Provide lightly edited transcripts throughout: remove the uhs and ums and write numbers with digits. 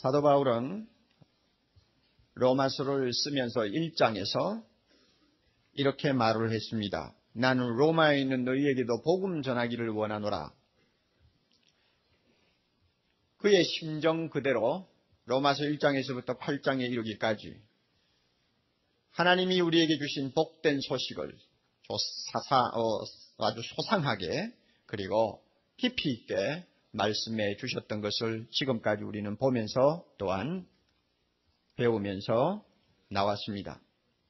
사도 바울은 로마서를 쓰면서 1장에서 이렇게 말을 했습니다. 나는 로마에 있는 너희에게도 복음 전하기를 원하노라. 그의 심정 그대로 로마서 1장에서부터 8장에 이르기까지 하나님이 우리에게 주신 복된 소식을 아주 소상하게 그리고 깊이 있게 말씀해 주셨던 것을 지금까지 우리는 보면서 또한 배우면서 나왔습니다.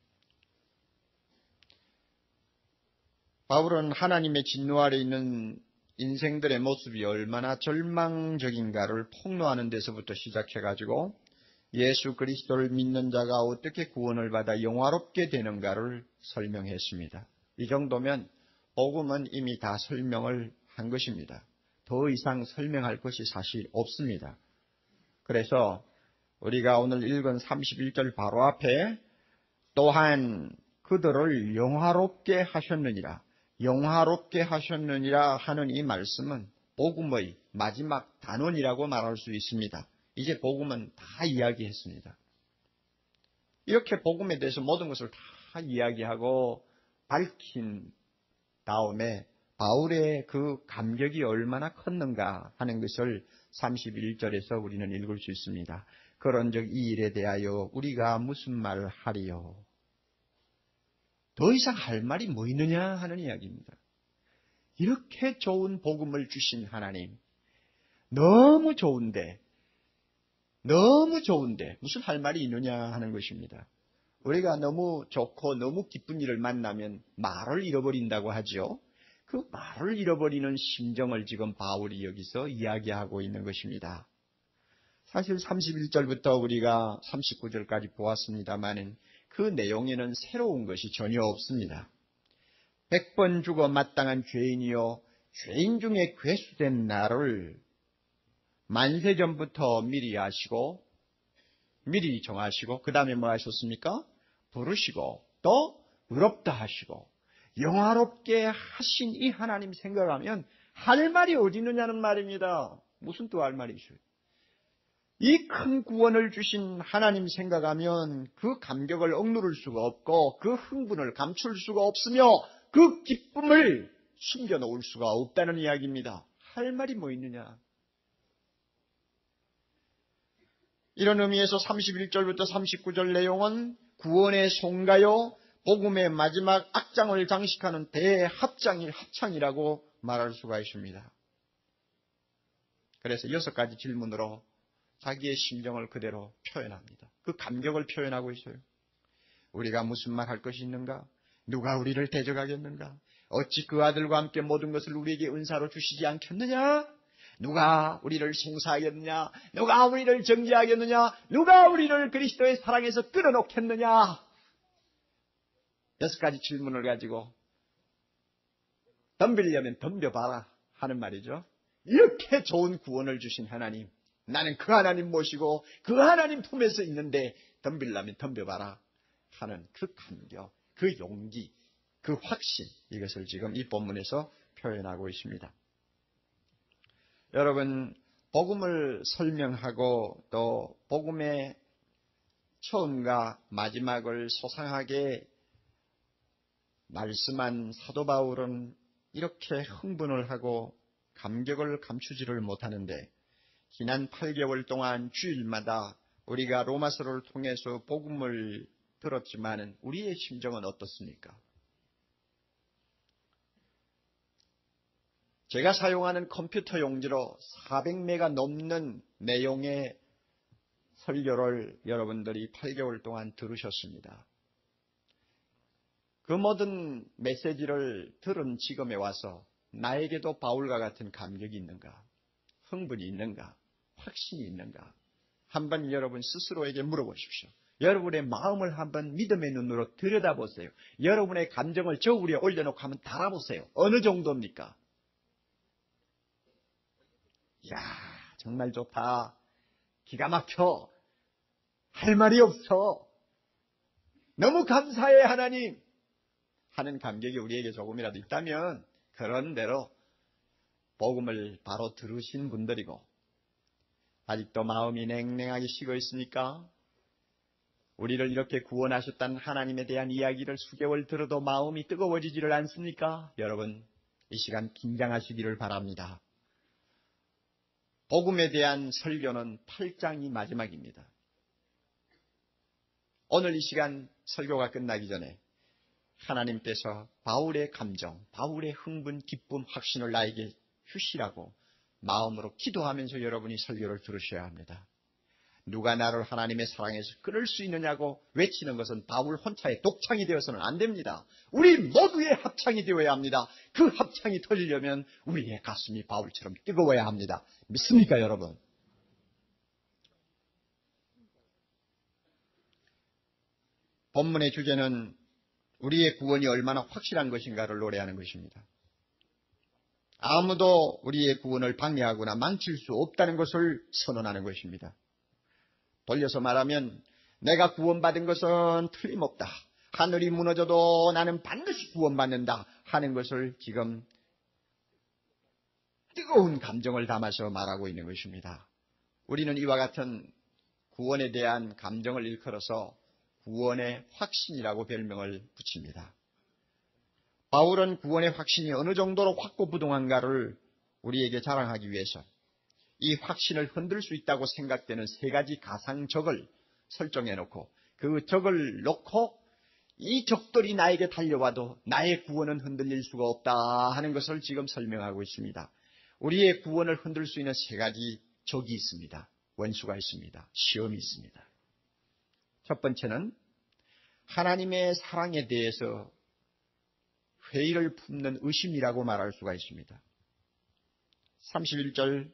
바울은 하나님의 진노 아래 있는 인생들의 모습이 얼마나 절망적인가를 폭로하는 데서부터 시작해가지고 예수 그리스도를 믿는 자가 어떻게 구원을 받아 영화롭게 되는가를 설명했습니다. 이 정도면 복음은 이미 다 설명을 한 것입니다. 더 이상 설명할 것이 사실 없습니다. 그래서 우리가 오늘 읽은 31절 바로 앞에 또한 그들을 영화롭게 하셨느니라. 영화롭게 하셨느니라 하는 이 말씀은 복음의 마지막 단원이라고 말할 수 있습니다. 이제 복음은 다 이야기했습니다. 이렇게 복음에 대해서 모든 것을 다 이야기하고 밝힌 다음에 바울의 그 감격이 얼마나 컸는가 하는 것을 31절에서 우리는 읽을 수 있습니다. 그런즉 이 일에 대하여 우리가 무슨 말을 하리요? 더 이상 할 말이 뭐 있느냐 하는 이야기입니다. 이렇게 좋은 복음을 주신 하나님, 너무 좋은데 무슨 할 말이 있느냐 하는 것입니다. 우리가 너무 좋고 너무 기쁜 일을 만나면 말을 잃어버린다고 하죠. 그 말을 잃어버리는 심정을 지금 바울이 여기서 이야기하고 있는 것입니다. 사실 31절부터 우리가 39절까지 보았습니다만 그 내용에는 새로운 것이 전혀 없습니다. 100번 죽어 마땅한 죄인이요 죄인 중에 괴수된 나를 만세전부터 미리 아시고 미리 정하시고 그 다음에 뭐 하셨습니까? 부르시고 또 의롭다 하시고 영화롭게 하신 이 하나님 생각하면 할 말이 어디 있느냐는 말입니다. 무슨 또 할 말이 있어요? 이 큰 구원을 주신 하나님 생각하면 그 감격을 억누를 수가 없고 그 흥분을 감출 수가 없으며 그 기쁨을 숨겨놓을 수가 없다는 이야기입니다. 할 말이 뭐 있느냐? 이런 의미에서 31절부터 39절 내용은 구원의 송가요, 복음의 마지막 악장을 장식하는 합창이라고 말할 수가 있습니다. 그래서 6가지 질문으로 자기의 심정을 그대로 표현합니다. 그 감격을 표현하고 있어요. 우리가 무슨 말 할 것이 있는가? 누가 우리를 대적하겠는가? 어찌 그 아들과 함께 모든 것을 우리에게 은사로 주시지 않겠느냐? 누가 우리를 송사하겠느냐? 누가 우리를 정죄하겠느냐? 누가 우리를 그리스도의 사랑에서 끌어놓겠느냐? 6가지 질문을 가지고 덤비려면 덤벼봐라 하는 말이죠. 이렇게 좋은 구원을 주신 하나님, 나는 그 하나님 모시고 그 하나님 품에서 있는데 덤비려면 덤벼봐라 하는 그 감격, 그 용기, 그 확신, 이것을 지금 이 본문에서 표현하고 있습니다. 여러분, 복음을 설명하고 또 복음의 처음과 마지막을 소상하게 말씀한 사도 바울은 이렇게 흥분을 하고 감격을 감추지를 못하는데 지난 8개월 동안 주일마다 우리가 로마서를 통해서 복음을 들었지만 우리의 심정은 어떻습니까? 제가 사용하는 컴퓨터 용지로 400메가 넘는 내용의 설교를 여러분들이 8개월 동안 들으셨습니다. 그 모든 메시지를 들은 지금에 와서 나에게도 바울과 같은 감격이 있는가? 흥분이 있는가? 확신이 있는가? 한번 여러분 스스로에게 물어보십시오. 여러분의 마음을 한번 믿음의 눈으로 들여다보세요. 여러분의 감정을 저 위에 올려놓고 한번 달아보세요. 어느 정도입니까? 이야, 정말 좋다. 기가 막혀. 할 말이 없어. 너무 감사해, 하나님. 하는 감격이 우리에게 조금이라도 있다면 그런 대로 복음을 바로 들으신 분들이고 아직도 마음이 냉랭하게 식어 있습니까? 우리를 이렇게 구원하셨다는 하나님에 대한 이야기를 수개월 들어도 마음이 뜨거워지지를 않습니까? 여러분, 이 시간 긴장하시기를 바랍니다. 복음에 대한 설교는 8장이 마지막입니다. 오늘 이 시간 설교가 끝나기 전에 하나님께서 바울의 감정, 바울의 흥분, 기쁨, 확신을 나에게 주시라고 마음으로 기도하면서 여러분이 설교를 들으셔야 합니다. 누가 나를 하나님의 사랑에서 끊을 수 있느냐고 외치는 것은 바울 혼자의 독창이 되어서는 안 됩니다. 우리 모두의 합창이 되어야 합니다. 그 합창이 터지려면 우리의 가슴이 바울처럼 뜨거워야 합니다. 믿습니까, 여러분? 본문의 주제는 우리의 구원이 얼마나 확실한 것인가를 노래하는 것입니다. 아무도 우리의 구원을 방해하거나 망칠 수 없다는 것을 선언하는 것입니다. 돌려서 말하면 내가 구원받은 것은 틀림없다. 하늘이 무너져도 나는 반드시 구원받는다 하는 것을 지금 뜨거운 감정을 담아서 말하고 있는 것입니다. 우리는 이와 같은 구원에 대한 감정을 일컬어서 구원의 확신이라고 별명을 붙입니다. 바울은 구원의 확신이 어느 정도로 확고부동한가를 우리에게 자랑하기 위해서 이 확신을 흔들 수 있다고 생각되는 세 가지 가상적을 설정해 놓고 그 적을 놓고 이 적들이 나에게 달려와도 나의 구원은 흔들릴 수가 없다 하는 것을 지금 설명하고 있습니다. 우리의 구원을 흔들 수 있는 세 가지 적이 있습니다. 원수가 있습니다. 시험이 있습니다. 첫 번째는 하나님의 사랑에 대해서 회의를 품는 의심이라고 말할 수가 있습니다. 31절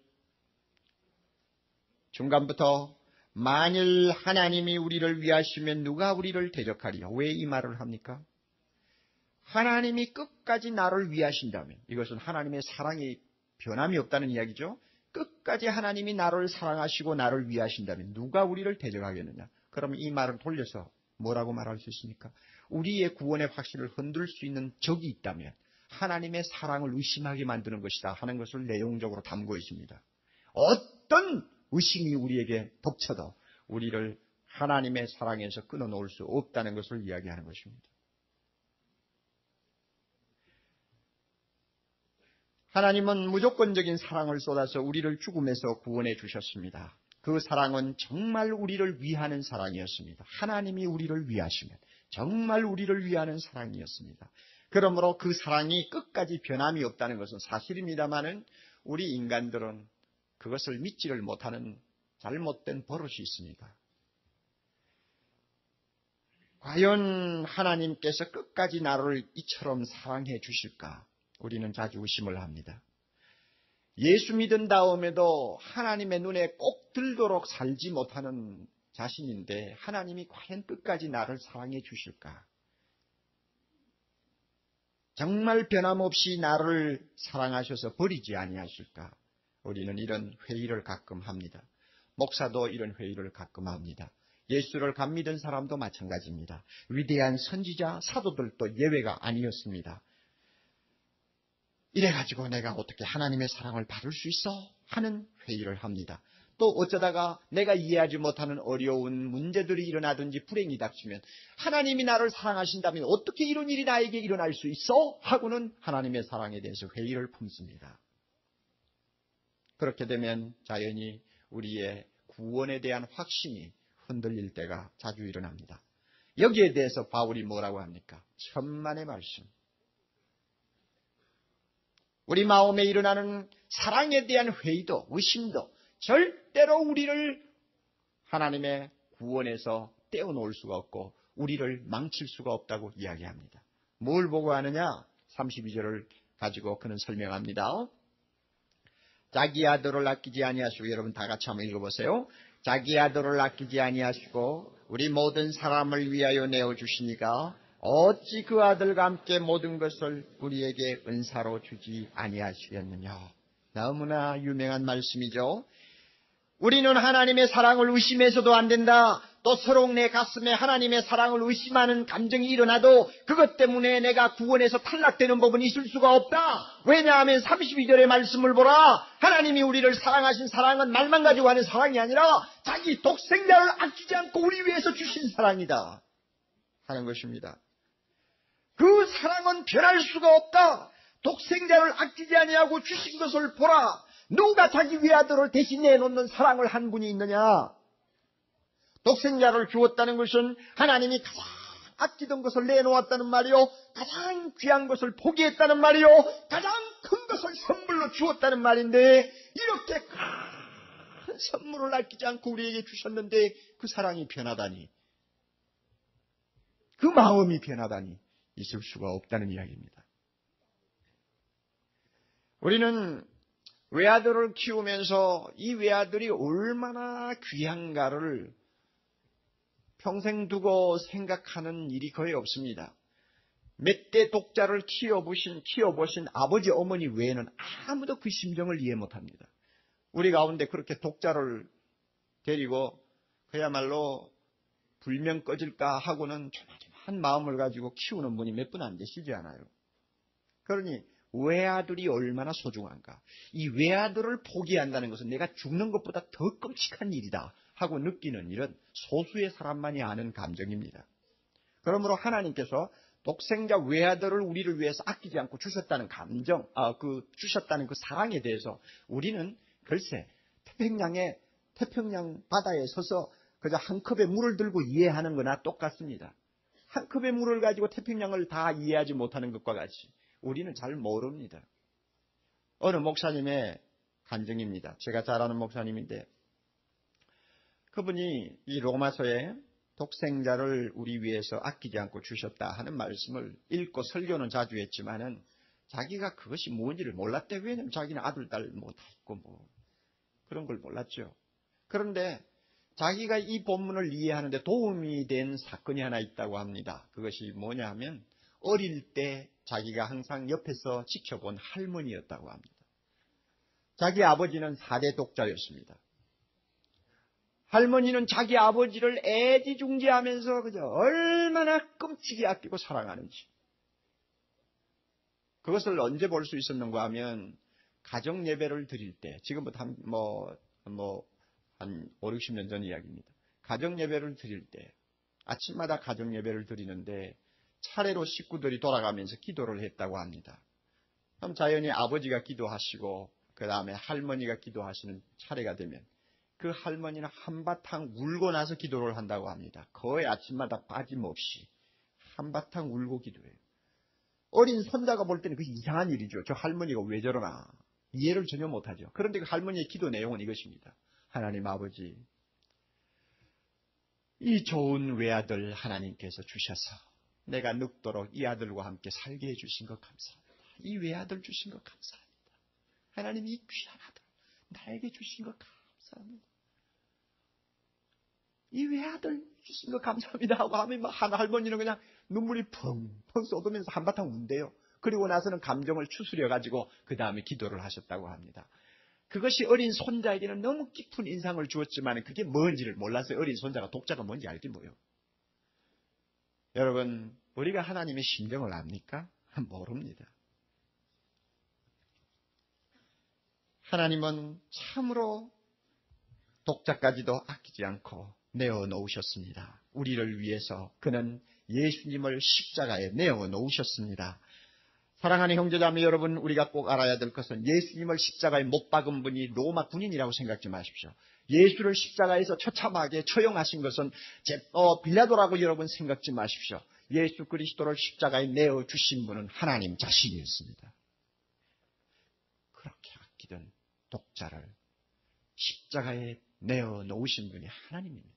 중간부터 만일 하나님이 우리를 위하시면 누가 우리를 대적하리요? 왜 이 말을 합니까? 하나님이 끝까지 나를 위하신다면, 이것은 하나님의 사랑이 변함이 없다는 이야기죠. 끝까지 하나님이 나를 사랑하시고 나를 위하신다면 누가 우리를 대적하겠느냐? 그러면 이 말을 돌려서 뭐라고 말할 수 있습니까? 우리의 구원의 확신을 흔들 수 있는 적이 있다면 하나님의 사랑을 의심하게 만드는 것이다 하는 것을 내용적으로 담고 있습니다. 어떤 의심이 우리에게 덮쳐도 우리를 하나님의 사랑에서 끊어놓을 수 없다는 것을 이야기하는 것입니다. 하나님은 무조건적인 사랑을 쏟아서 우리를 죽음에서 구원해 주셨습니다. 그 사랑은 정말 우리를 위하는 사랑이었습니다. 하나님이 우리를 위하시면 정말 우리를 위하는 사랑이었습니다. 그러므로 그 사랑이 끝까지 변함이 없다는 것은 사실입니다마는 우리 인간들은 그것을 믿지를 못하는 잘못된 버릇이 있습니다. 과연 하나님께서 끝까지 나를 이처럼 사랑해 주실까? 우리는 자주 의심을 합니다. 예수 믿은 다음에도 하나님의 눈에 꼭 들도록 살지 못하는 자신인데 하나님이 과연 끝까지 나를 사랑해 주실까? 정말 변함없이 나를 사랑하셔서 버리지 아니하실까? 우리는 이런 회의를 가끔 합니다. 목사도 이런 회의를 가끔 합니다. 예수를 감 믿은 사람도 마찬가지입니다. 위대한 선지자, 사도들도 예외가 아니었습니다. 이래가지고 내가 어떻게 하나님의 사랑을 받을 수 있어? 하는 회의를 합니다. 또 어쩌다가 내가 이해하지 못하는 어려운 문제들이 일어나든지 불행이 닥치면 하나님이 나를 사랑하신다면 어떻게 이런 일이 나에게 일어날 수 있어? 하고는 하나님의 사랑에 대해서 회의를 품습니다. 그렇게 되면 자연히 우리의 구원에 대한 확신이 흔들릴 때가 자주 일어납니다. 여기에 대해서 바울이 뭐라고 합니까? 천만의 말씀. 우리 마음에 일어나는 사랑에 대한 회의도 의심도 절대로 우리를 하나님의 구원에서 떼어놓을 수가 없고 우리를 망칠 수가 없다고 이야기합니다. 뭘 보고 하느냐? 32절을 가지고 그는 설명합니다. 자기 아들을 아끼지 아니하시고, 여러분 다 같이 한번 읽어보세요. 자기 아들을 아끼지 아니하시고 우리 모든 사람을 위하여 내어주시니까 어찌 그 아들과 함께 모든 것을 우리에게 은사로 주지 아니하시겠느냐. 너무나 유명한 말씀이죠. 우리는 하나님의 사랑을 의심해서도 안 된다. 또 서로 내 가슴에 하나님의 사랑을 의심하는 감정이 일어나도 그것 때문에 내가 구원에서 탈락되는 법은 있을 수가 없다. 왜냐하면 32절의 말씀을 보라. 하나님이 우리를 사랑하신 사랑은 말만 가지고 하는 사랑이 아니라 자기 독생자를 아끼지 않고 우리 위해서 주신 사랑이다 하는 것입니다. 그 사랑은 변할 수가 없다. 독생자를 아끼지 아니하고 주신 것을 보라. 누가 자기 외아들을 대신 내놓는 사랑을 한 분이 있느냐? 독생자를 주었다는 것은 하나님이 가장 아끼던 것을 내놓았다는 말이요, 가장 귀한 것을 포기했다는 말이요, 가장 큰 것을 선물로 주었다는 말인데, 이렇게 큰 선물을 아끼지 않고 우리에게 주셨는데 그 사랑이 변하다니, 그 마음이 변하다니 있을 수가 없다는 이야기입니다. 우리는 외아들을 키우면서 이 외아들이 얼마나 귀한가를 평생 두고 생각하는 일이 거의 없습니다. 몇 대 독자를 키워보신 아버지 어머니 외에는 아무도 그 심정을 이해 못합니다. 우리 가운데 그렇게 독자를 데리고 그야말로 불명 꺼질까 하고는 조마조마한 마음을 가지고 키우는 분이 몇 분 안 되시지 않아요. 그러니 외아들이 얼마나 소중한가. 이 외아들을 포기한다는 것은 내가 죽는 것보다 더 끔찍한 일이다 하고 느끼는 일은 소수의 사람만이 아는 감정입니다. 그러므로 하나님께서 독생자 외아들을 우리를 위해서 아끼지 않고 주셨다는 감정, 주셨다는 그 사랑에 대해서 우리는 글쎄 태평양 바다에 서서 그저 한 컵의 물을 들고 이해하는 거나 똑같습니다. 한 컵의 물을 가지고 태평양을 다 이해하지 못하는 것과 같이 우리는 잘 모릅니다. 어느 목사님의 간증입니다. 제가 잘 아는 목사님인데 그분이 이 로마서에 독생자를 우리 위해서 아끼지 않고 주셨다 하는 말씀을 읽고 설교는 자주 했지만은 자기가 그것이 뭔지를 몰랐대. 왜냐하면 자기는 아들, 딸 다 있고 그런 걸 몰랐죠. 그런데 자기가 이 본문을 이해하는데 도움이 된 사건이 하나 있다고 합니다. 그것이 뭐냐 하면 어릴 때 자기가 항상 옆에서 지켜본 할머니였다고 합니다. 자기 아버지는 4대 독자였습니다. 할머니는 자기 아버지를 애지중지하면서 그저 얼마나 끔찍이 아끼고 사랑하는지. 그것을 언제 볼 수 있었는가 하면 가정 예배를 드릴 때, 지금부터 한 5, 60년 전 이야기입니다. 가정 예배를 드릴 때, 아침마다 가정 예배를 드리는데 차례로 식구들이 돌아가면서 기도를 했다고 합니다. 그럼 자연히 아버지가 기도하시고 그 다음에 할머니가 기도하시는 차례가 되면 그 할머니는 한바탕 울고 나서 기도를 한다고 합니다. 거의 아침마다 빠짐없이 한바탕 울고 기도해요. 어린 손자가 볼 때는 그게 이상한 일이죠. 저 할머니가 왜 저러나 이해를 전혀 못하죠. 그런데 그 할머니의 기도 내용은 이것입니다. 하나님 아버지, 이 좋은 외아들 하나님께서 주셔서 내가 늙도록 이 아들과 함께 살게 해주신 것 감사합니다. 이 외아들 주신 것 감사합니다. 하나님 이 귀한 아들 나에게 주신 것 감사합니다. 이 외아들 주신 것 감사합니다 하고 하면 한 할머니는 그냥 눈물이 펑펑 쏟으면서 한바탕 운대요. 그리고 나서는 감정을 추스려가지고 그 다음에 기도를 하셨다고 합니다. 그것이 어린 손자에게는 너무 깊은 인상을 주었지만 그게 뭔지를 몰라서 어린 손자가 독자가 뭔지 알게 뭐예요. 여러분, 우리가 하나님의 심정을 압니까? 모릅니다. 하나님은 참으로 독자까지도 아끼지 않고 내어놓으셨습니다. 우리를 위해서 그는 예수님을 십자가에 내어놓으셨습니다. 사랑하는 형제자매 여러분, 우리가 꼭 알아야 될 것은 예수님을 십자가에 못 박은 분이 로마 군인이라고 생각지 마십시오. 예수를 십자가에서 처참하게 처형하신 것은 빌라도라고 여러분 생각지 마십시오. 예수 그리스도를 십자가에 내어주신 분은 하나님 자신이었습니다. 그렇게 아끼던 독자를 십자가에 내어놓으신 분이 하나님입니다.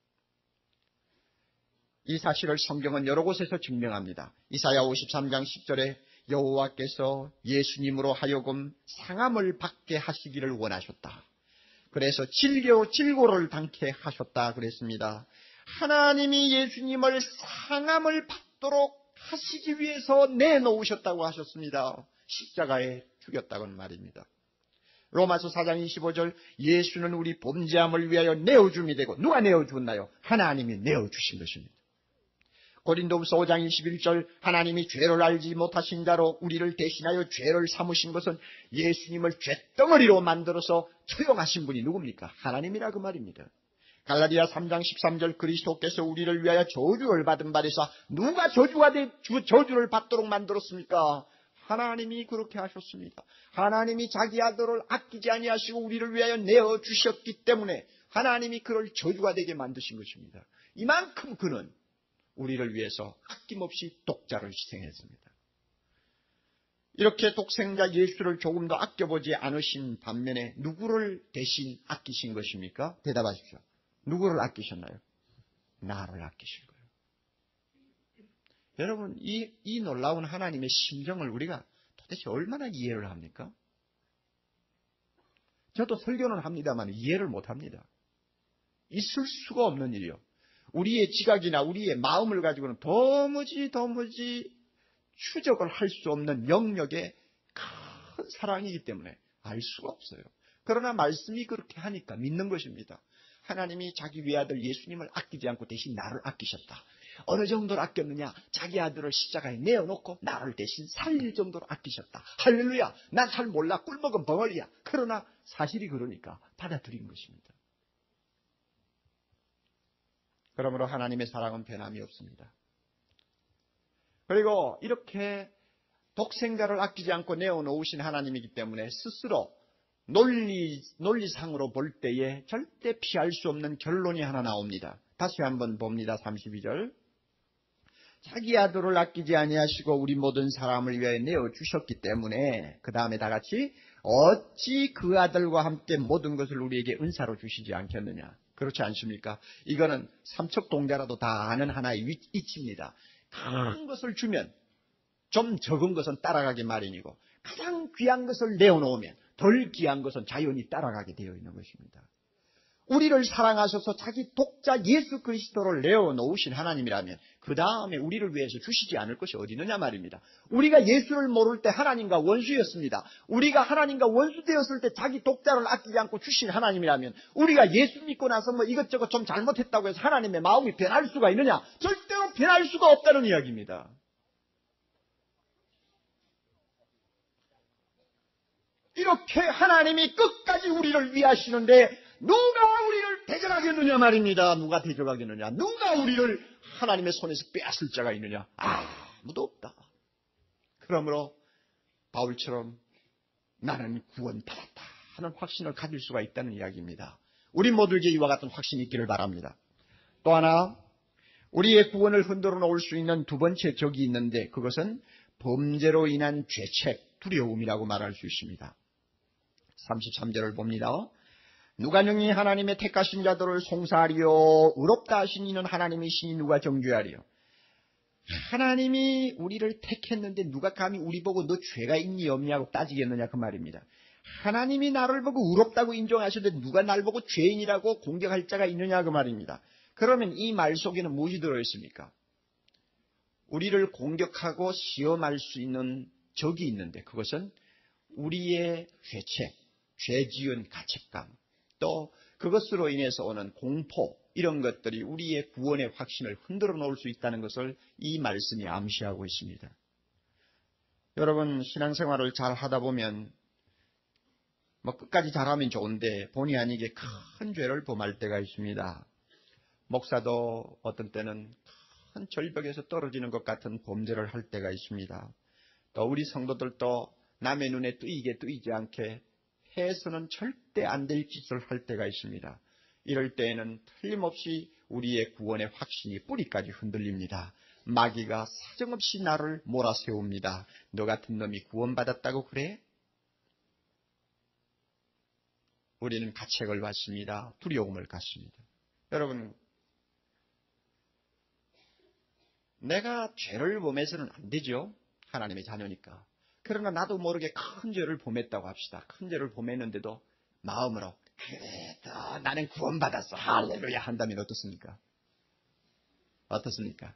이 사실을 성경은 여러 곳에서 증명합니다. 이사야 53장 10절에 여호와께서 예수님으로 하여금 상함을 받게 하시기를 원하셨다. 그래서 질고를 당케 하셨다 그랬습니다. 하나님이 예수님을 상함을 받도록 하시기 위해서 내놓으셨다고 하셨습니다. 십자가에 죽였다고는 말입니다. 로마서 4장 25절 예수는 우리 범죄함을 위하여 내어줌이 되고 누가 내어주었나요? 하나님이 내어주신 것입니다. 고린도후서 5장 21절 하나님이 죄를 알지 못하신 자로 우리를 대신하여 죄를 삼으신 것은 예수님을 죄덩어리로 만들어서 처형하신 분이 누굽니까? 하나님이라 그 말입니다. 갈라디아 3장 13절 그리스도께서 우리를 위하여 저주를 받은 바리사 누가 저주를 받도록 만들었습니까? 하나님이 그렇게 하셨습니다. 하나님이 자기 아들을 아끼지 아니하시고 우리를 위하여 내어주셨기 때문에 하나님이 그를 저주가 되게 만드신 것입니다. 이만큼 그는 우리를 위해서 아낌없이 독자를 희생했습니다. 이렇게 독생자 예수를 조금 더 아껴보지 않으신 반면에 누구를 대신 아끼신 것입니까? 대답하십시오. 누구를 아끼셨나요? 나를 아끼신 거예요. 여러분, 이 놀라운 하나님의 심정을 우리가 도대체 얼마나 이해를 합니까? 저도 설교는 합니다만 이해를 못합니다. 있을 수가 없는 일이요. 우리의 지각이나 우리의 마음을 가지고는 도무지 추적을 할 수 없는 영역의 큰 사랑이기 때문에 알 수가 없어요. 그러나 말씀이 그렇게 하니까 믿는 것입니다. 하나님이 자기 외아들 예수님을 아끼지 않고 대신 나를 아끼셨다. 어느 정도로 아꼈느냐? 자기 아들을 십자가에 내어놓고 나를 대신 살릴 정도로 아끼셨다. 할렐루야! 난 잘 몰라. 꿀먹은 벙어리야. 그러나 사실이 그러니까 받아들인 것입니다. 그러므로 하나님의 사랑은 변함이 없습니다. 그리고 이렇게 독생자를 아끼지 않고 내어놓으신 하나님이기 때문에 스스로 논리상으로 볼 때에 절대 피할 수 없는 결론이 하나 나옵니다. 다시 한번 봅니다. 32절. 자기 아들을 아끼지 아니하시고 우리 모든 사람을 위하여 내어주셨기 때문에 그 다음에 다 같이 어찌 그 아들과 함께 모든 것을 우리에게 은사로 주시지 않겠느냐. 그렇지 않습니까? 이거는 삼척동자라도 다 아는 하나의 이치입니다. 큰 것을 주면 좀 적은 것은 따라가기 마련이고 가장 귀한 것을 내어놓으면 덜 귀한 것은 자연히 따라가게 되어 있는 것입니다. 우리를 사랑하셔서 자기 독자 예수 그리스도를 내어놓으신 하나님이라면 그 다음에 우리를 위해서 주시지 않을 것이 어디 있느냐 말입니다. 우리가 예수를 모를 때 하나님과 원수였습니다. 우리가 하나님과 원수 되었을 때 자기 독자를 아끼지 않고 주신 하나님이라면 우리가 예수 믿고 나서 뭐 이것저것 좀 잘못했다고 해서 하나님의 마음이 변할 수가 있느냐? 절대로 변할 수가 없다는 이야기입니다. 이렇게 하나님이 끝까지 우리를 위하시는데 누가 우리를 대적하겠느냐 말입니다. 누가 대적하겠느냐? 누가 우리를 하나님의 손에서 빼앗을 자가 있느냐? 아무도 없다. 그러므로 바울처럼 나는 구원받았다 하는 확신을 가질 수가 있다는 이야기입니다. 우리 모두에게 이와 같은 확신이 있기를 바랍니다. 또 하나 우리의 구원을 흔들어 놓을 수 있는 두 번째 적이 있는데 그것은 범죄로 인한 죄책, 두려움이라고 말할 수 있습니다. 33절을 봅니다. 누가 능히 하나님의 택하신 자들을 송사하리요 의롭다 하신 이는 하나님이시니 누가 정죄하리요. 하나님이 우리를 택했는데 누가 감히 우리 보고 너 죄가 있니 없냐고 따지겠느냐 그 말입니다. 하나님이 나를 보고 의롭다고 인정하셨는데 누가 날 보고 죄인이라고 공격할 자가 있느냐 그 말입니다. 그러면 이 말 속에는 무엇이 들어있습니까? 우리를 공격하고 시험할 수 있는 적이 있는데 그것은 우리의 죄책, 죄지은 가책감, 또 그것으로 인해서 오는 공포 이런 것들이 우리의 구원의 확신을 흔들어 놓을 수 있다는 것을 이 말씀이 암시하고 있습니다. 여러분 신앙생활을 잘 하다 보면 뭐 끝까지 잘하면 좋은데 본의 아니게 큰 죄를 범할 때가 있습니다. 목사도 어떤 때는 큰 절벽에서 떨어지는 것 같은 범죄를 할 때가 있습니다. 또 우리 성도들도 남의 눈에 뜨이지 않게 해서는 절대 안 될 짓을 할 때가 있습니다. 이럴 때에는 틀림없이 우리의 구원의 확신이 뿌리까지 흔들립니다. 마귀가 사정없이 나를 몰아세웁니다. 너 같은 놈이 구원받았다고 그래? 우리는 가책을 받습니다. 두려움을 갖습니다. 여러분, 내가 죄를 범해서는 안 되죠. 하나님의 자녀니까. 그러나 나도 모르게 큰 죄를 범했다고 합시다. 큰 죄를 범했는데도 마음으로 그래도 나는 구원받았어. 할렐루야 한다면 어떻습니까? 어떻습니까?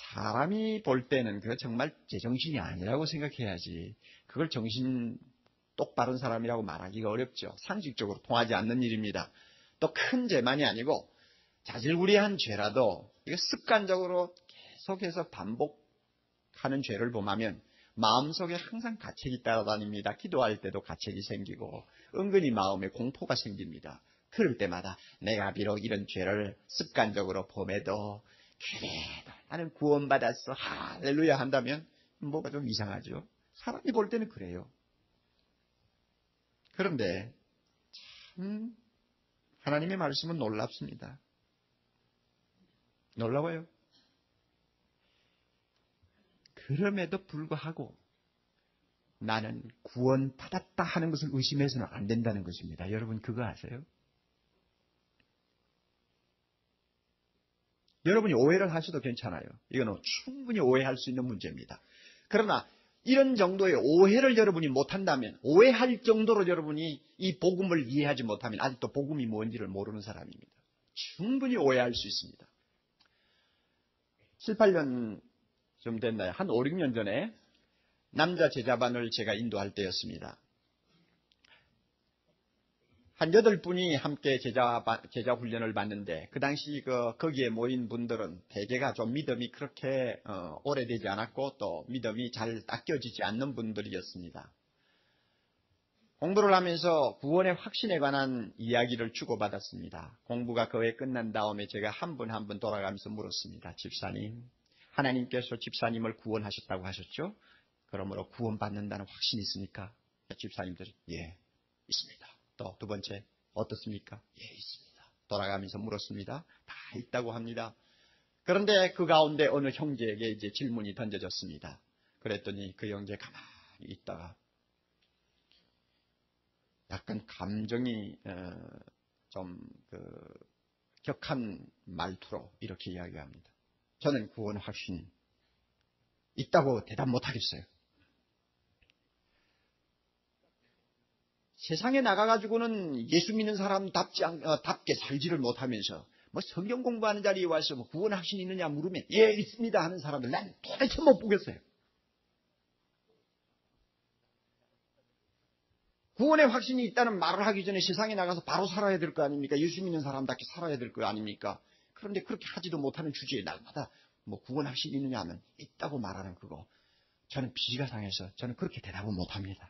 사람이 볼 때는 그거 정말 제정신이 아니라고 생각해야지. 그걸 정신 똑바른 사람이라고 말하기가 어렵죠. 상식적으로 통하지 않는 일입니다. 또 큰 죄만이 아니고 자질구레한 죄라도 이거 습관적으로 계속해서 반복하는 죄를 범하면 마음속에 항상 가책이 따라다닙니다. 기도할 때도 가책이 생기고 은근히 마음에 공포가 생깁니다. 그럴 때마다 내가 비록 이런 죄를 습관적으로 범해도 그래도 나는 구원받았어 할렐루야 한다면 뭐가 좀 이상하죠. 사람이 볼 때는 그래요. 그런데 참 하나님의 말씀은 놀랍습니다. 놀라워요. 그럼에도 불구하고 나는 구원받았다 하는 것을 의심해서는 안 된다는 것입니다. 여러분 그거 아세요? 여러분이 오해를 하셔도 괜찮아요. 이거는 충분히 오해할 수 있는 문제입니다. 그러나 이런 정도의 오해를 여러분이 못한다면, 오해할 정도로 여러분이 이 복음을 이해하지 못하면 아직도 복음이 뭔지를 모르는 사람입니다. 충분히 오해할 수 있습니다. 7, 8년 좀 됐나요? 한 5, 6년 전에 남자 제자반을 제가 인도할 때였습니다. 한 8분이 함께 제자 훈련을 받는데 그 당시 거기에 모인 분들은 대개가 좀 믿음이 그렇게 오래되지 않았고 또 믿음이 잘 닦여지지 않는 분들이었습니다. 공부를 하면서 구원의 확신에 관한 이야기를 주고받았습니다. 공부가 거의 끝난 다음에 제가 한 분 한 분 돌아가면서 물었습니다. 집사님, 하나님께서 집사님을 구원하셨다고 하셨죠? 그러므로 구원받는다는 확신이 있습니까? 집사님들이 예, 있습니다. 또 두 번째 어떻습니까? 예, 있습니다. 돌아가면서 물었습니다. 다 있다고 합니다. 그런데 그 가운데 어느 형제에게 이제 질문이 던져졌습니다. 그랬더니 그 형제 가만히 있다가 약간 감정이 좀 격한 말투로 이렇게 이야기합니다. 저는 구원 확신 있다고 대답 못하겠어요. 세상에 나가가지고는 예수 믿는 사람답게 살지를 못하면서 뭐 성경 공부하는 자리에 와서 뭐 구원 확신이 있느냐 물으면 예 있습니다 하는 사람들 난 도대체 못 보겠어요. 구원의 확신이 있다는 말을 하기 전에 세상에 나가서 바로 살아야 될 거 아닙니까? 예수 믿는 사람답게 살아야 될 거 아닙니까? 그런데 그렇게 하지도 못하는 주제에 날마다 뭐 구원 확신이 있느냐 하면 있다고 말하는 그거. 저는 비가 상해서 저는 그렇게 대답을 못합니다.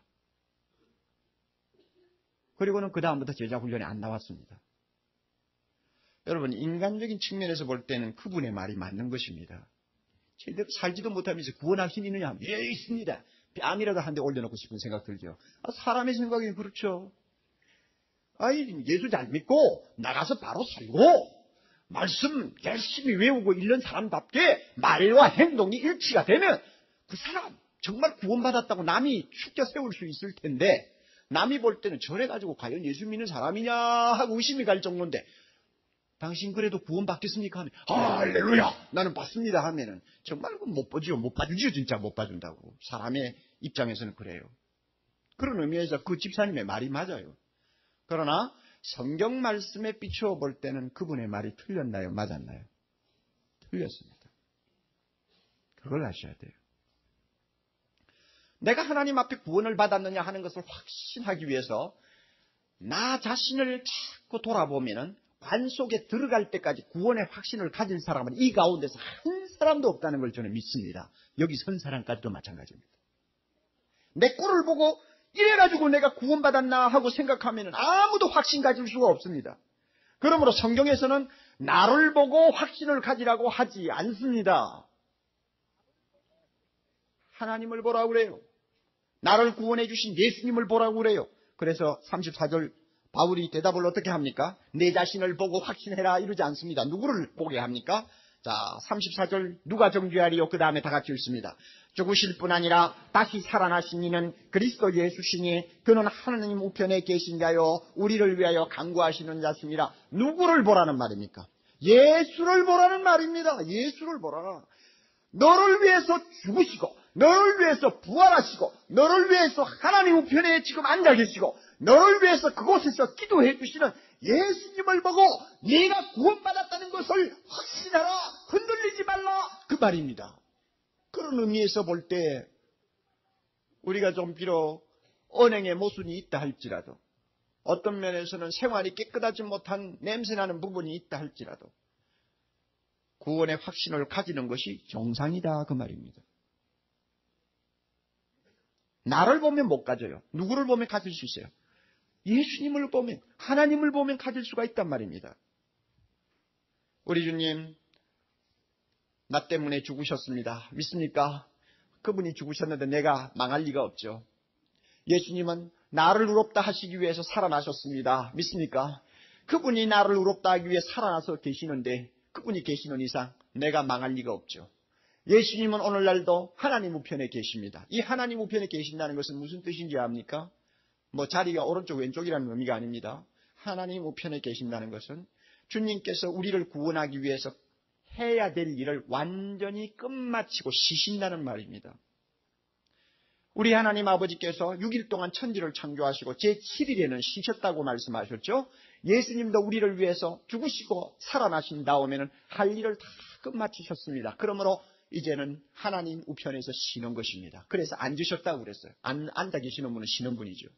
그리고는 그 다음부터 제자 훈련에 안 나왔습니다. 여러분 인간적인 측면에서 볼 때는 그분의 말이 맞는 것입니다. 제대로 살지도 못하면서 구원 확신이 있느냐 하면 예 있습니다. 뺨이라도 한 대 올려놓고 싶은 생각 들죠. 사람의 생각이 그렇죠. 예수 잘 믿고 나가서 바로 살고 말씀 열심히 외우고 있는 사람답게 말과 행동이 일치가 되면 그 사람 정말 구원받았다고 남이 축켜 세울 수 있을 텐데 남이 볼 때는 저래가지고 과연 예수 믿는 사람이냐 하고 의심이 갈 정도인데 당신 그래도 구원받겠습니까? 하면 할렐루야 나는 받습니다 하면은 정말 못 보지요. 못 봐주지요. 진짜 못 봐준다고. 사람의 입장에서는 그래요. 그런 의미에서 그 집사님의 말이 맞아요. 그러나 성경 말씀에 비추어 볼 때는 그분의 말이 틀렸나요? 맞았나요? 틀렸습니다. 그걸 아셔야 돼요. 내가 하나님 앞에 구원을 받았느냐 하는 것을 확신하기 위해서 나 자신을 자꾸 돌아보면은 관 속에 들어갈 때까지 구원의 확신을 가진 사람은 이 가운데서 한 사람도 없다는 걸 저는 믿습니다. 여기 선 사람까지도 마찬가지입니다. 내 꼴을 보고 이래가지고 내가 구원받았나 하고 생각하면 아무도 확신 가질 수가 없습니다. 그러므로 성경에서는 나를 보고 확신을 가지라고 하지 않습니다. 하나님을 보라고 그래요. 나를 구원해 주신 예수님을 보라고 그래요. 그래서 34절 바울이 대답을 어떻게 합니까? 내 자신을 보고 확신해라 이러지 않습니다. 누구를 보게 합니까? 자, 34절 누가 정죄하리요? 그 다음에 다 같이 읽습니다. 죽으실 뿐 아니라 다시 살아나신 이는 그리스도 예수시니 그는 하나님 우편에 계신 자요 우리를 위하여 간구하시는 자십니다. 누구를 보라는 말입니까? 예수를 보라는 말입니다. 예수를 보라. 너를 위해서 죽으시고 너를 위해서 부활하시고 너를 위해서 하나님 우편에 지금 앉아 계시고 너를 위해서 그곳에서 기도해 주시는 예수님을 보고 네가 구원받았다는 것을 확신하라. 흔들리지 말라. 그 말입니다. 그런 의미에서 볼 때 우리가 좀 비록 언행의 모순이 있다 할지라도, 어떤 면에서는 생활이 깨끗하지 못한 냄새나는 부분이 있다 할지라도 구원의 확신을 가지는 것이 정상이다 그 말입니다. 나를 보면 못 가져요. 누구를 보면 가질 수 있어요? 예수님을 보면, 하나님을 보면 가질 수가 있단 말입니다. 우리 주님, 나 때문에 죽으셨습니다. 믿습니까? 그분이 죽으셨는데 내가 망할 리가 없죠. 예수님은 나를 의롭다 하시기 위해서 살아나셨습니다. 믿습니까? 그분이 나를 의롭다 하기 위해 살아나서 계시는데 그분이 계시는 이상 내가 망할 리가 없죠. 예수님은 오늘날도 하나님 우편에 계십니다. 이 하나님 우편에 계신다는 것은 무슨 뜻인지 압니까? 자리가 오른쪽 왼쪽이라는 의미가 아닙니다. 하나님 우편에 계신다는 것은 주님께서 우리를 구원하기 위해서 해야 될 일을 완전히 끝마치고 쉬신다는 말입니다. 우리 하나님 아버지께서 6일 동안 천지를 창조하시고 제7일에는 쉬셨다고 말씀하셨죠. 예수님도 우리를 위해서 죽으시고 살아나신 다음에는 할 일을 다 끝마치셨습니다. 그러므로 이제는 하나님 우편에서 쉬는 것입니다. 그래서 앉으셨다고 그랬어요. 앉아 계시는 분은 쉬는 분이죠.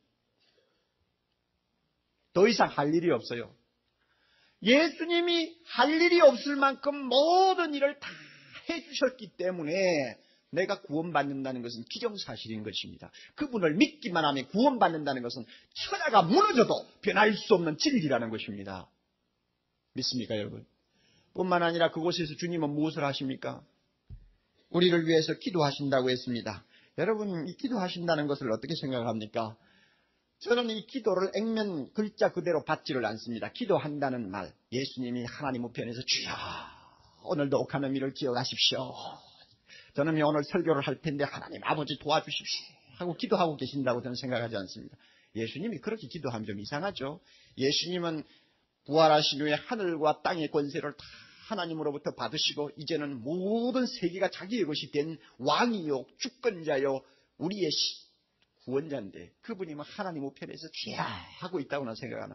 더 이상 할 일이 없어요. 예수님이 할 일이 없을 만큼 모든 일을 다 해주셨기 때문에 내가 구원받는다는 것은 기정사실인 것입니다. 그분을 믿기만 하면 구원받는다는 것은 천하가 무너져도 변할 수 없는 진리라는 것입니다. 믿습니까, 여러분? 뿐만 아니라 그곳에서 주님은 무엇을 하십니까? 우리를 위해서 기도하신다고 했습니다. 여러분, 이 기도하신다는 것을 어떻게 생각합니까? 저는 이 기도를 액면 글자 그대로 받지를 않습니다. 기도한다는 말, 예수님이 하나님 우편에서 주여 오늘도 옥하는 일을 기억하십시오. 저는 오늘 설교를 할 텐데 하나님 아버지 도와주십시오 하고 기도하고 계신다고 저는 생각하지 않습니다. 예수님이 그렇게 기도하면 좀 이상하죠. 예수님은 부활하신 후에 하늘과 땅의 권세를 다 하나님으로부터 받으시고 이제는 모든 세계가 자기의 것이 된 왕이요 주권자요 우리의 구원자인데 그분이 하나님 우편에서 주야 하고 있다고는 생각하나요?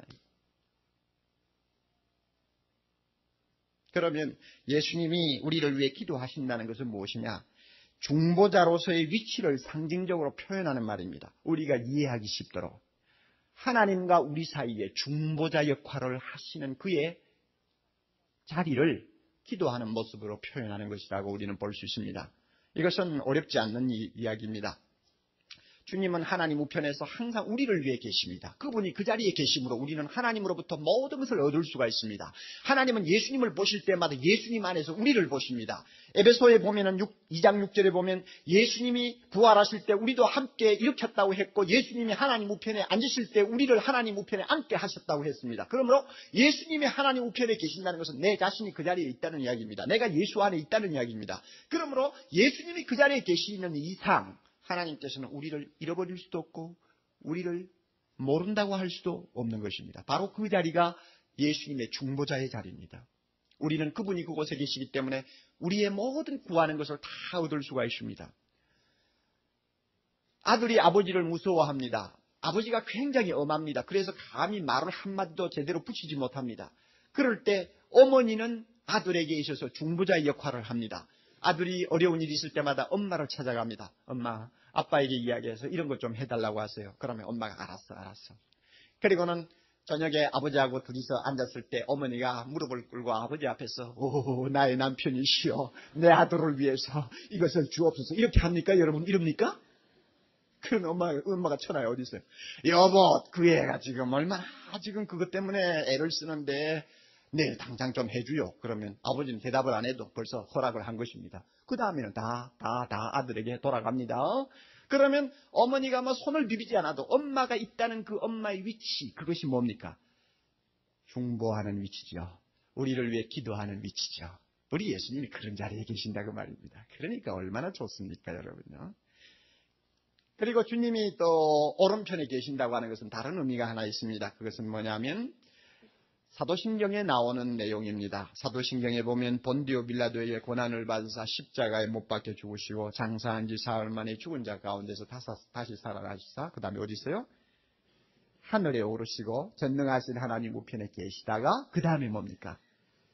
그러면 예수님이 우리를 위해 기도하신다는 것은 무엇이냐? 중보자로서의 위치를 상징적으로 표현하는 말입니다. 우리가 이해하기 쉽도록 하나님과 우리 사이에 중보자 역할을 하시는 그의 자리를 기도하는 모습으로 표현하는 것이라고 우리는 볼 수 있습니다. 이것은 어렵지 않는 이야기입니다. 주님은 하나님 우편에서 항상 우리를 위해 계십니다. 그분이 그 자리에 계심으로 우리는 하나님으로부터 모든 것을 얻을 수가 있습니다. 하나님은 예수님을 보실 때마다 예수님 안에서 우리를 보십니다. 에베소에 보면은 2장 6절에 보면 예수님이 부활하실 때 우리도 함께 일으켰다고 했고 예수님이 하나님 우편에 앉으실 때 우리를 하나님 우편에 앉게 하셨다고 했습니다. 그러므로 예수님이 하나님 우편에 계신다는 것은 내 자신이 그 자리에 있다는 이야기입니다. 내가 예수 안에 있다는 이야기입니다. 그러므로 예수님이 그 자리에 계시는 이상 하나님께서는 우리를 잃어버릴 수도 없고 우리를 모른다고 할 수도 없는 것입니다. 바로 그 자리가 예수님의 중보자의 자리입니다. 우리는 그분이 그곳에 계시기 때문에 우리의 모든 구하는 것을 다 얻을 수가 있습니다. 아들이 아버지를 무서워합니다. 아버지가 굉장히 엄합니다. 그래서 감히 말을 한마디도 제대로 붙이지 못합니다. 그럴 때 어머니는 아들에게 있어서 중보자의 역할을 합니다. 아들이 어려운 일이 있을 때마다 엄마를 찾아갑니다. 엄마, 아빠에게 이야기해서 이런 것 좀 해달라고 하세요. 그러면 엄마가 알았어. 그리고는 저녁에 아버지하고 둘이서 앉았을 때 어머니가 무릎을 꿇고 아버지 앞에서 오, 나의 남편이시여, 내 아들을 위해서 이것을 주옵소서. 이렇게 합니까? 여러분, 이럽니까? 그런 엄마가 천하에 어디 있어요? 여보, 그 애가 지금 얼마나 지금 그것 때문에 애를 쓰는데 내일 당장 좀 해주요. 그러면 아버지는 대답을 안 해도 벌써 허락을 한 것입니다. 그 다음에는 다 아들에게 돌아갑니다. 그러면 어머니가 손을 비비지 않아도 엄마가 있다는 그 엄마의 위치, 그것이 뭡니까? 중보하는 위치죠. 우리를 위해 기도하는 위치죠. 우리 예수님이 그런 자리에 계신다고 말입니다. 그러니까 얼마나 좋습니까, 여러분요? 그리고 주님이 또 오른편에 계신다고 하는 것은 다른 의미가 하나 있습니다. 그것은 뭐냐면 사도신경에 나오는 내용입니다. 사도신경에 보면 본디오 빌라도에게 고난을 받으사 십자가에 못 박혀 죽으시고 장사한 지 사흘 만에 죽은 자 가운데서 다시 살아나시사 그 다음에 어디 있어요? 하늘에 오르시고 전능하신 하나님 우편에 계시다가 그 다음에 뭡니까?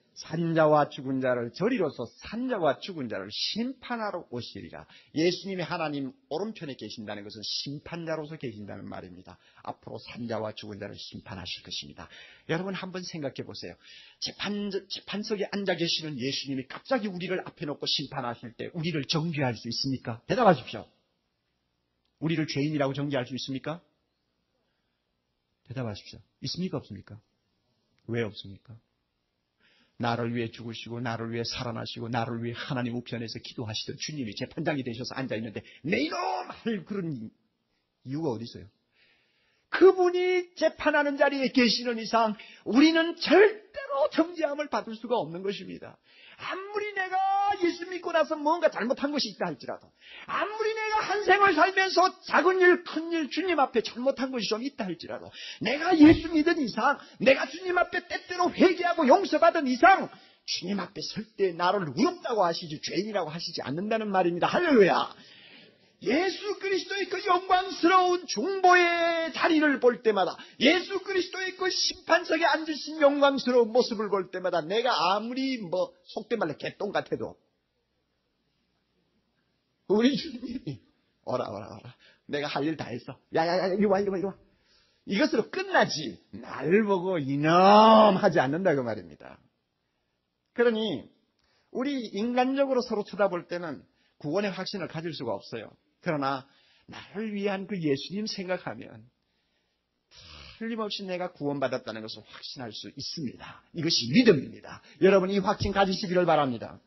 산자와 죽은 자를 저리로서 산자와 죽은 자를 심판하러 오시리라. 예수님이 하나님 오른편에 계신다는 것은 심판자로서 계신다는 말입니다. 앞으로 산자와 죽은 자를 심판하실 것입니다. 여러분 한번 생각해 보세요. 재판석에 앉아 계시는 예수님이 갑자기 우리를 앞에 놓고 심판하실 때 우리를 정죄할 수 있습니까? 대답하십시오. 우리를 죄인이라고 정죄할 수 있습니까? 대답하십시오. 있습니까? 없습니까? 왜 없습니까? 나를 위해 죽으시고 나를 위해 살아나시고 나를 위해 하나님 우편에서 기도하시던 주님이 재판장이 되셔서 앉아있는데 내 이놈! 할 그런 이유가 어디 있어요? 그분이 재판하는 자리에 계시는 이상 우리는 절대로 정죄함을 받을 수가 없는 것입니다. 아무리 내가 예수 믿고 나서 뭔가 잘못한 것이 있다 할지라도, 아무리 내가 한 생을 살면서 작은 일, 큰 일, 주님 앞에 잘못한 것이 좀 있다 할지라도, 내가 예수 믿은 이상, 내가 주님 앞에 때때로 회개하고 용서받은 이상, 주님 앞에 설 때 나를 의롭다고 하시지 죄인이라고 하시지 않는다는 말입니다. 할렐루야! 예수 그리스도의 그 영광스러운 중보의 자리를 볼 때마다, 예수 그리스도의 그 심판석에 앉으신 영광스러운 모습을 볼 때마다 내가 아무리 속된 말로 개똥 같아도 우리 주님이 오라 내가 할 일 다 했어. 야야야 이리 와 이것으로 끝나지 나를 보고 이놈 하지 않는다 그 말입니다. 그러니 우리 인간적으로 서로 쳐다볼 때는 구원의 확신을 가질 수가 없어요. 그러나 나를 위한 그 예수님 생각하면 틀림없이 내가 구원받았다는 것을 확신할 수 있습니다. 이것이 믿음입니다. 여러분 이 확신 가지시기를 바랍니다.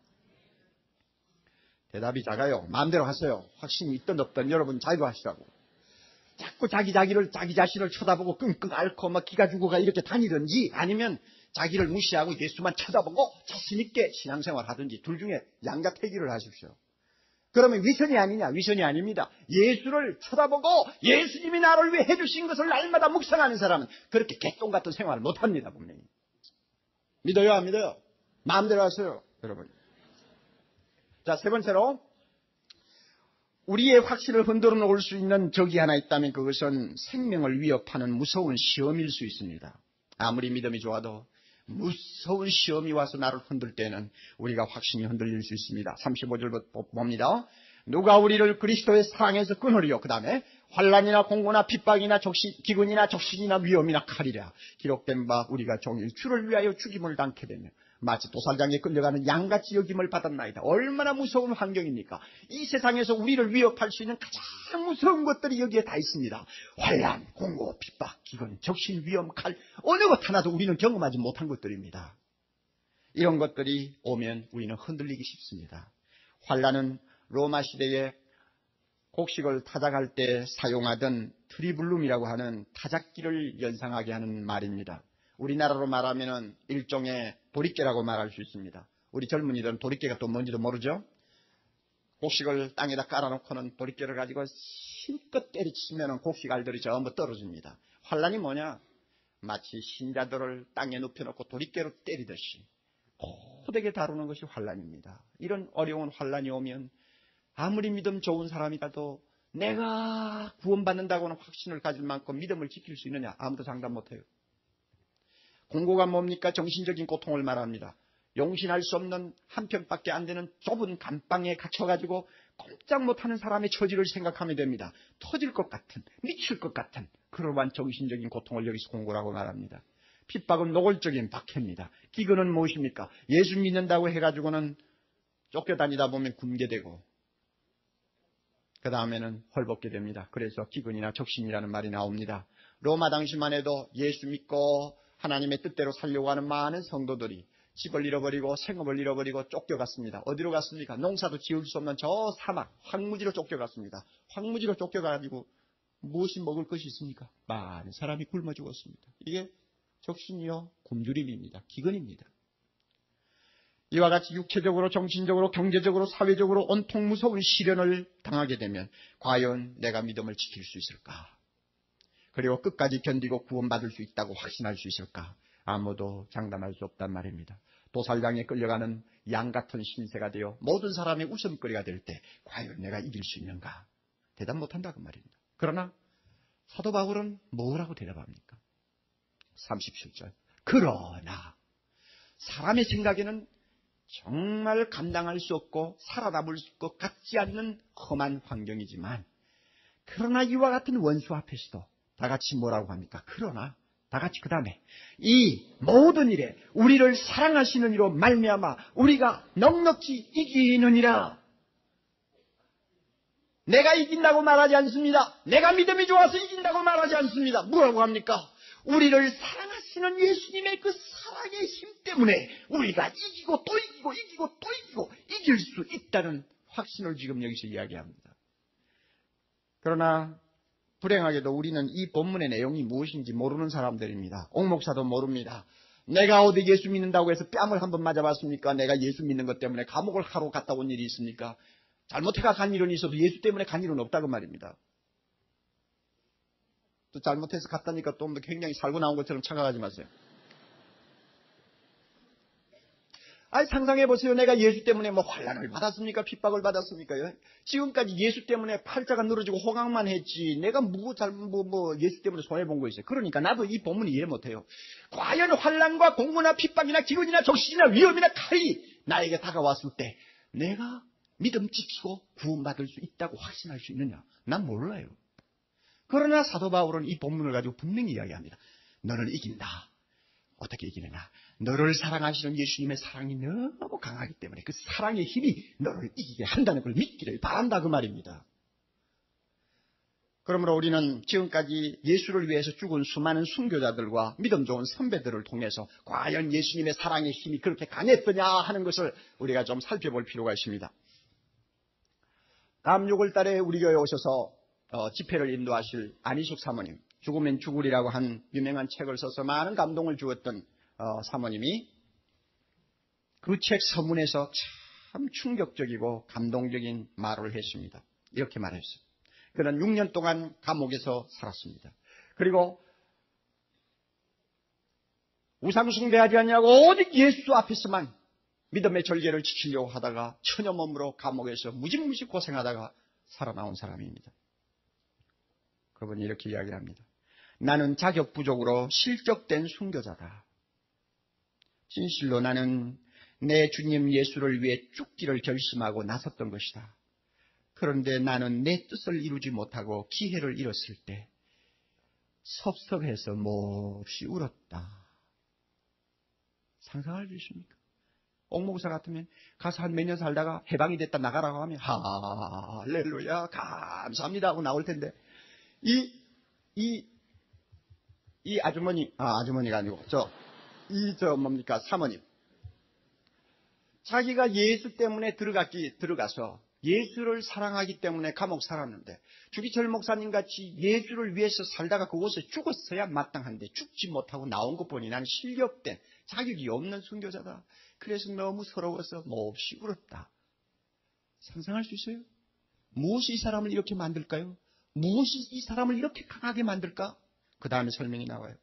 대답이 작아요. 마음대로 하세요. 확신이 있든 없든 여러분 자유하시라고. 자꾸 자기 자신을 쳐다보고 끙끙 앓고 막 기가 죽어가 이렇게 다니든지, 아니면 자기를 무시하고 예수만 쳐다보고 자신 있게 신앙생활 하든지, 둘 중에 양자택일을 하십시오. 그러면 위선이 아니냐? 위선이 아닙니다. 예수를 쳐다보고 예수님이 나를 위해 해주신 것을 날마다 묵상하는 사람은 그렇게 개똥 같은 생활을 못합니다. 분명히. 믿어요? 안 믿어요? 마음대로 하세요. 여러분. 자, 세 번째로 우리의 확신을 흔들어 놓을 수 있는 적이 하나 있다면 그것은 생명을 위협하는 무서운 시험일 수 있습니다. 아무리 믿음이 좋아도 무서운 시험이 와서 나를 흔들 때는 우리가 확신이 흔들릴 수 있습니다. 35절 봅니다. 누가 우리를 그리스도의 사랑에서 끊으리요. 그 다음에 환난이나 공고나 핍박이나 기근이나 적신이나 위험이나 칼이라 기록된 바 우리가 종일 주를 위하여 죽임을 당케 되며 마치 도살장에 끌려가는 양같이 여김을 받았나이다. 얼마나 무서운 환경입니까? 이 세상에서 우리를 위협할 수 있는 가장 무서운 것들이 여기에 다 있습니다. 환난, 공고, 핍박, 기근, 적신, 위험, 칼, 어느 것 하나도 우리는 경험하지 못한 것들입니다. 이런 것들이 오면 우리는 흔들리기 쉽습니다. 환난은 로마 시대에 곡식을 타작할 때 사용하던 트리블룸이라고 하는 타작기를 연상하게 하는 말입니다. 우리나라로 말하면 일종의 도리깨라고 말할 수 있습니다. 우리 젊은이들은 도리깨가 또 뭔지도 모르죠? 곡식을 땅에다 깔아놓고는 도리깨를 가지고 힘껏 때리치면 곡식 알들이 전부 떨어집니다. 환난이 뭐냐? 마치 신자들을 땅에 눕혀놓고 도리깨로 때리듯이 고되게 다루는 것이 환난입니다. 이런 어려운 환난이 오면 아무리 믿음 좋은 사람이라도 내가 구원받는다고는 확신을 가질 만큼 믿음을 지킬 수 있느냐? 아무도 장담 못해요. 공고가 뭡니까? 정신적인 고통을 말합니다. 용신할 수 없는 한 평밖에 안 되는 좁은 감방에 갇혀가지고 꼼짝 못하는 사람의 처지를 생각하면 됩니다. 터질 것 같은, 미칠 것 같은 그러한 정신적인 고통을 여기서 공고라고 말합니다. 핍박은 노골적인 박해입니다. 기근은 무엇입니까? 예수 믿는다고 해가지고는 쫓겨다니다 보면 굶게 되고 그 다음에는 헐벗게 됩니다. 그래서 기근이나 적신이라는 말이 나옵니다. 로마 당시만 해도 예수 믿고 하나님의 뜻대로 살려고 하는 많은 성도들이 집을 잃어버리고 생업을 잃어버리고 쫓겨갔습니다. 어디로 갔습니까? 농사도 지을 수 없는 저 사막, 황무지로 쫓겨갔습니다. 황무지로 쫓겨가지고 무엇이 먹을 것이 있습니까? 많은 사람이 굶어 죽었습니다. 이게 적신이요 굶주림입니다. 기근입니다. 이와 같이 육체적으로, 정신적으로, 경제적으로, 사회적으로 온통 무서운 시련을 당하게 되면 과연 내가 믿음을 지킬 수 있을까? 그리고 끝까지 견디고 구원받을 수 있다고 확신할 수 있을까? 아무도 장담할 수 없단 말입니다. 도살장에 끌려가는 양 같은 신세가 되어 모든 사람의 웃음거리가 될 때 과연 내가 이길 수 있는가? 대답 못한다고 말입니다. 그러나 사도 바울은 뭐라고 대답합니까? 37절. 그러나 사람의 생각에는 정말 감당할 수 없고 살아남을 것 같지 않는 험한 환경이지만, 그러나 이와 같은 원수 앞에서도 다 같이 뭐라고 합니까? 그러나 다 같이 그 다음에 이 모든 일에 우리를 사랑하시는 이로 말미암아 우리가 넉넉히 이기느니라. 내가 이긴다고 말하지 않습니다. 내가 믿음이 좋아서 이긴다고 말하지 않습니다. 뭐라고 합니까? 우리를 사랑하시는 예수님의 그 사랑의 힘 때문에 우리가 이기고 또 이기고 이기고 또 이기고 이길 수 있다는 확신을 지금 여기서 이야기합니다. 그러나 불행하게도 우리는 이 본문의 내용이 무엇인지 모르는 사람들입니다. 옥 목사도 모릅니다. 내가 어디 예수 믿는다고 해서 뺨을 한번 맞아봤습니까? 내가 예수 믿는 것 때문에 감옥을 하러 갔다 온 일이 있습니까? 잘못해가 간 일은 있어도 예수 때문에 간 일은 없다고 말입니다. 또 잘못해서 갔다니까 또 굉장히 살고 나온 것처럼 착각하지 마세요. 아니, 상상해보세요. 내가 예수 때문에 뭐 환난을 받았습니까? 핍박을 받았습니까? 지금까지 예수 때문에 팔자가 늘어지고 호강만 했지, 내가 예수 때문에 손해본 거 있어요. 그러니까 나도 이 본문 이해 못해요. 과연 환난과 공고나 핍박이나 기근이나 적신이나 위험이나 칼이 나에게 다가왔을 때 내가 믿음 지키고 구원받을 수 있다고 확신할 수 있느냐? 난 몰라요. 그러나 사도 바울은 이 본문을 가지고 분명히 이야기합니다. 너는 이긴다. 어떻게 이기느냐? 너를 사랑하시는 예수님의 사랑이 너무 강하기 때문에 그 사랑의 힘이 너를 이기게 한다는 걸 믿기를 바란다, 그 말입니다. 그러므로 우리는 지금까지 예수를 위해서 죽은 수많은 순교자들과 믿음 좋은 선배들을 통해서 과연 예수님의 사랑의 힘이 그렇게 강했더냐 하는 것을 우리가 좀 살펴볼 필요가 있습니다. 다음 6월 달에 우리 교회에 오셔서 집회를 인도하실 안희숙 사모님, 죽으면 죽으리라고 한 유명한 책을 써서 많은 감동을 주었던 사모님이 그 책 서문에서 참 충격적이고 감동적인 말을 했습니다. 이렇게 말했어요. 그는 6년 동안 감옥에서 살았습니다. 그리고 우상숭배하지 않냐고 오직 예수 앞에서만 믿음의 절개를 지키려고 하다가 천여 몸으로 감옥에서 무직무직 고생하다가 살아나온 사람입니다. 그분이 이렇게 이야기합니다. 나는 자격 부족으로 실격된 순교자다. 진실로 나는 내 주님 예수를 위해 죽기를 결심하고 나섰던 것이다. 그런데 나는 내 뜻을 이루지 못하고 기회를 잃었을 때 섭섭해서 몹시 울었다. 상상할 수 있습니까? 옥목사 같으면 가서 한 몇 년 살다가 해방이 됐다 나가라고 하면 할렐루야 감사합니다 하고 나올 텐데, 이 아주머니가 아니고 사모님, 자기가 예수 때문에 들어가서 예수를 사랑하기 때문에 감옥 살았는데 주기철 목사님 같이 예수를 위해서 살다가 그곳에 죽었어야 마땅한데 죽지 못하고 나온 것 보니 나는 실격된 자격이 없는 순교자다. 그래서 너무 서러워서 몹시 울었다. 상상할 수 있어요? 무엇이 이 사람을 이렇게 만들까요? 무엇이 이 사람을 이렇게 강하게 만들까? 그 다음에 설명이 나와요.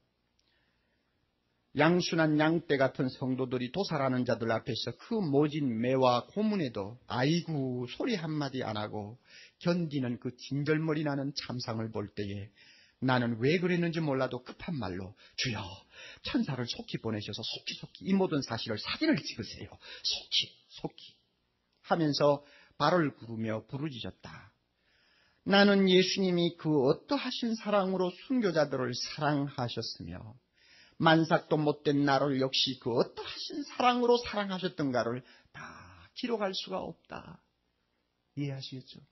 양순한 양떼 같은 성도들이 도살하는 자들 앞에서 그 모진 매와 고문에도 아이고 소리 한마디 안 하고 견디는 그 진절머리 나는 참상을 볼 때에 나는 왜 그랬는지 몰라도 급한 말로 주여 천사를 속히 보내셔서 속히 이 모든 사실을 사진을 찍으세요. 속히 하면서 발을 구르며 부르짖었다. 나는 예수님이 그 어떠하신 사랑으로 순교자들을 사랑하셨으며 만삭도 못된 나를 역시 그 어떠하신 사랑으로 사랑하셨던가를 다 기록할 수가 없다. 이해하시겠죠?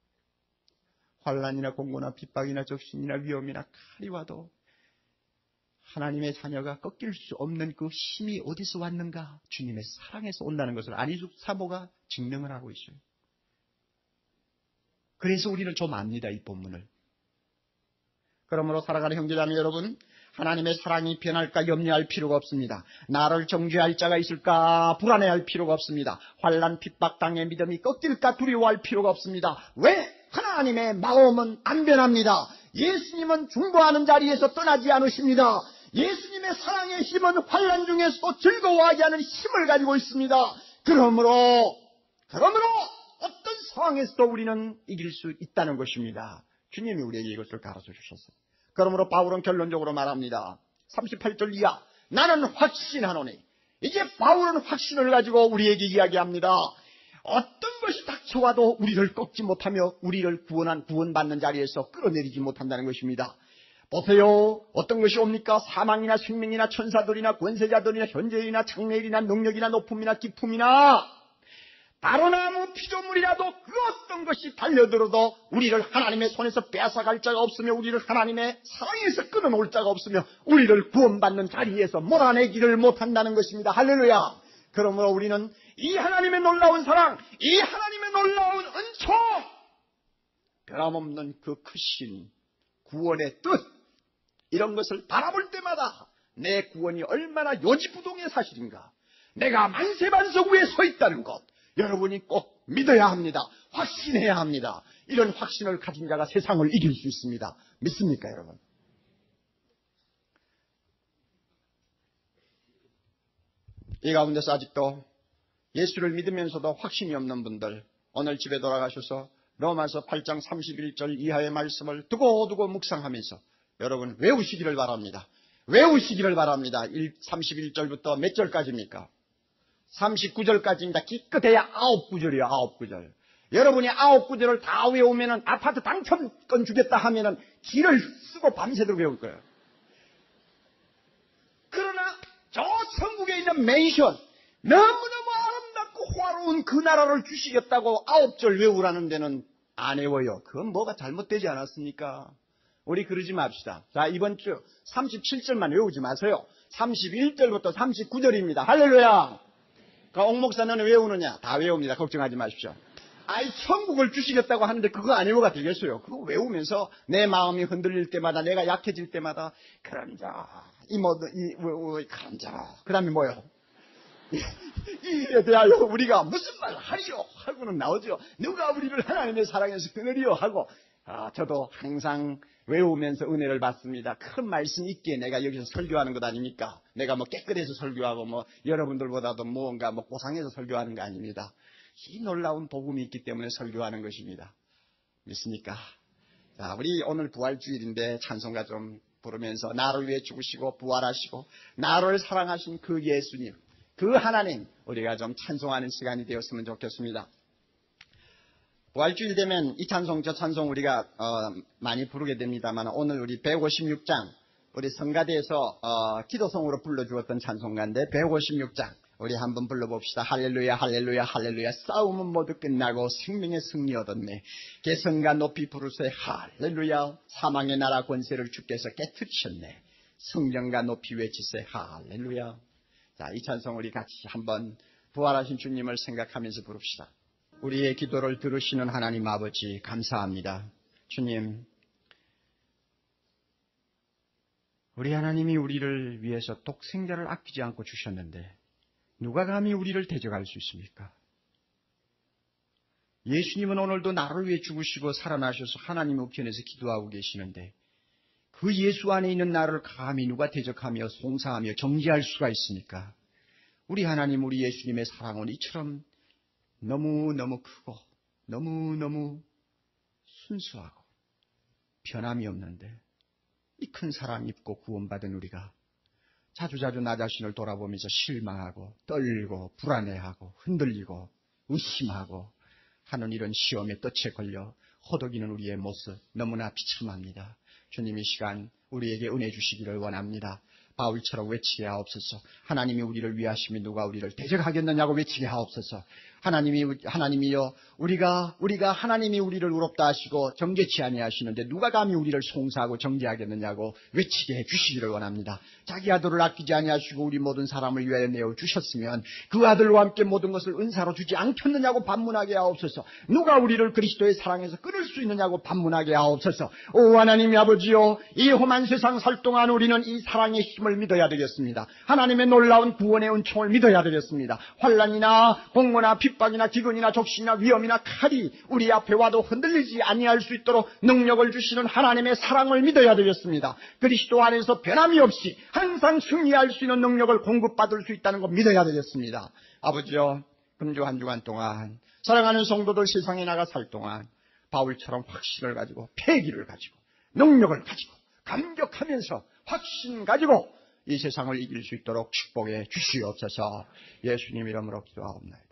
환난이나 공고나 핍박이나 적신이나 위험이나 칼이 와도 하나님의 자녀가 꺾일 수 없는 그 힘이 어디서 왔는가? 주님의 사랑에서 온다는 것을 안희숙 사모가 증명을 하고 있어요. 그래서 우리는 좀 압니다, 이 본문을. 그러므로 살아가는 형제자매 여러분, 하나님의 사랑이 변할까 염려할 필요가 없습니다. 나를 정죄할 자가 있을까 불안해할 필요가 없습니다. 환난 핍박 당의 믿음이 꺾일까 두려워할 필요가 없습니다. 왜? 하나님의 마음은 안 변합니다. 예수님은 중보하는 자리에서 떠나지 않으십니다. 예수님의 사랑의 힘은 환난 중에서도 즐거워하게 하는 힘을 가지고 있습니다. 그러므로 어떤 상황에서도 우리는 이길 수 있다는 것입니다. 주님이 우리에게 이것을 가르쳐 주셨어요. 그러므로 바울은 결론적으로 말합니다. 38절 이하 나는 확신하노니 이제 바울은 확신을 가지고 우리에게 이야기합니다. 어떤 것이 닥쳐와도 우리를 꺾지 못하며 우리를 구원받는 자리에서 끌어내리지 못한다는 것입니다. 보세요. 어떤 것이 옵니까? 사망이나 생명이나 천사들이나 권세자들이나 현재일이나 장래일이나 능력이나 높음이나 기품이나 다로나무 피조물이라도 그 어떤 것이 달려들어도 우리를 하나님의 손에서 뺏어갈 자가 없으며 우리를 하나님의 사랑에서 끊어놓을 자가 없으며 우리를 구원받는 자리에서 몰아내기를 못한다는 것입니다. 할렐루야. 그러므로 우리는 이 하나님의 놀라운 사랑, 이 하나님의 놀라운 은총, 변함없는 그 크신 구원의 뜻, 이런 것을 바라볼 때마다 내 구원이 얼마나 요지부동의 사실인가, 내가 만세반석 위에 서 있다는 것, 여러분이 꼭 믿어야 합니다. 확신해야 합니다. 이런 확신을 가진 자가 세상을 이길 수 있습니다. 믿습니까, 여러분? 이 가운데서 아직도 예수를 믿으면서도 확신이 없는 분들, 오늘 집에 돌아가셔서 로마서 8장 31절 이하의 말씀을 두고두고 묵상하면서 여러분 외우시기를 바랍니다. 외우시기를 바랍니다. 31절부터 몇 절까지입니까? 39절까지입니다. 기껏해야 9구절이에요. 9구절. 여러분이 9구절을 다 외우면은 아파트 당첨권 주겠다 하면은 길을 쓰고 밤새도록 외울 거예요. 그러나 저 천국에 있는 맨션, 너무너무 아름답고 화로운 그 나라를 주시겠다고 9절 외우라는 데는 안 외워요. 그건 뭐가 잘못되지 않았습니까? 우리 그러지 맙시다. 자, 이번 주 37절만 외우지 마세요. 31절부터 39절입니다. 할렐루야. 그 옥목사는 외우느냐? 다 외웁니다. 걱정하지 마십시오. 아이, 천국을 주시겠다고 하는데 그거 안 외워가 되겠어요. 그거 외우면서 내 마음이 흔들릴 때마다, 내가 약해질 때마다 그런 자, 그런 자, 그 다음에 뭐요? 이에 대하여 우리가 무슨 말 하리요? 하고는 나오죠. 누가 우리를 하나님의 사랑에서 끊으리요? 하고, 저도 항상 외우면서 은혜를 받습니다. 큰 말씀 있기에 내가 여기서 설교하는 것 아닙니까? 내가 뭐 깨끗해서 설교하고 뭐 여러분들보다도 뭔가 뭐 고상해서 설교하는 거 아닙니다. 이 놀라운 복음이 있기 때문에 설교하는 것입니다. 믿습니까? 자, 우리 오늘 부활주일인데 찬송가 좀 부르면서 나를 위해 죽으시고 부활하시고 나를 사랑하신 그 예수님, 그 하나님, 우리가 좀 찬송하는 시간이 되었으면 좋겠습니다. 부활주일 되면 이 찬송 저 찬송 우리가 많이 부르게 됩니다만, 오늘 우리 156장 우리 성가대에서 기도성으로 불러주었던 찬송가인데 156장 우리 한번 불러봅시다. 할렐루야 할렐루야 할렐루야. 싸움은 모두 끝나고 생명의 승리 얻었네. 개성과 높이 부르세 할렐루야. 사망의 나라 권세를 주께서 깨트리셨네. 성령과 높이 외치세 할렐루야. 자, 이 찬송 우리 같이 한번 부활하신 주님을 생각하면서 부릅시다. 우리의 기도를 들으시는 하나님 아버지 감사합니다. 주님, 우리 하나님이 우리를 위해서 독생자를 아끼지 않고 주셨는데 누가 감히 우리를 대적할 수 있습니까? 예수님은 오늘도 나를 위해 죽으시고 살아나셔서 하나님 우편에서 기도하고 계시는데 그 예수 안에 있는 나를 감히 누가 대적하며 송사하며 정죄할 수가 있습니까? 우리 하나님, 우리 예수님의 사랑은 이처럼 너무너무 크고 너무너무 순수하고 변함이 없는데 이 큰 사랑 입고 구원받은 우리가 자주자주 나 자신을 돌아보면서 실망하고 떨고 불안해하고 흔들리고 의심하고 하는 이런 시험에 덫에 걸려 허덕이는 우리의 모습 너무나 비참합니다. 주님, 이 시간 우리에게 은혜 주시기를 원합니다. 바울처럼 외치게 하옵소서. 하나님이 우리를 위하시면 누가 우리를 대적하겠느냐고 외치게 하옵소서. 하나님이여, 우리가 하나님이 우리를 의롭다 하시고 정죄치 아니하시는데 누가 감히 우리를 송사하고 정죄하겠느냐고 외치게 해 주시기를 원합니다. 자기 아들을 아끼지 아니하시고 우리 모든 사람을 위하여 내어 주셨으면 그 아들과 함께 모든 것을 은사로 주지 않겠느냐고 반문하게 하옵소서. 누가 우리를 그리스도의 사랑에서 끊을 수 있느냐고 반문하게 하옵소서. 오 하나님의 아버지여, 이 험한 세상 살 동안 우리는 이 사랑의 힘을 믿어야 되겠습니다. 하나님의 놀라운 구원의 은총을 믿어야 되겠습니다. 환난이나 공고나 핍박이나 기근이나 적신이나 위험이나 칼이 우리 앞에 와도 흔들리지 아니할 수 있도록 능력을 주시는 하나님의 사랑을 믿어야 되겠습니다. 그리스도 안에서 변함이 없이 항상 승리할 수 있는 능력을 공급받을 수 있다는 걸 믿어야 되겠습니다. 아버지여, 금주 한 주간 동안 사랑하는 성도들 세상에 나가 살 동안 바울처럼 확신을 가지고 패기를 가지고 능력을 가지고 감격하면서 확신 가지고 이 세상을 이길 수 있도록 축복해 주시옵소서. 예수님 이름으로 기도하옵나이다.